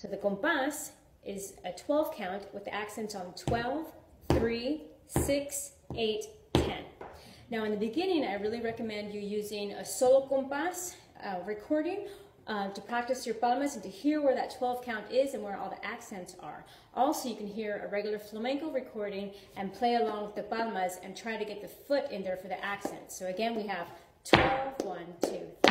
So the compás is a 12 count with the accents on 12, 3, 6, 8, 10. Now in the beginning, I really recommend you using a solo compás recording to practice your palmas and to hear where that 12 count is and where all the accents are. Also, you can hear a regular flamenco recording and play along with the palmas and try to get the foot in there for the accents. So again, we have 12, 1, 2,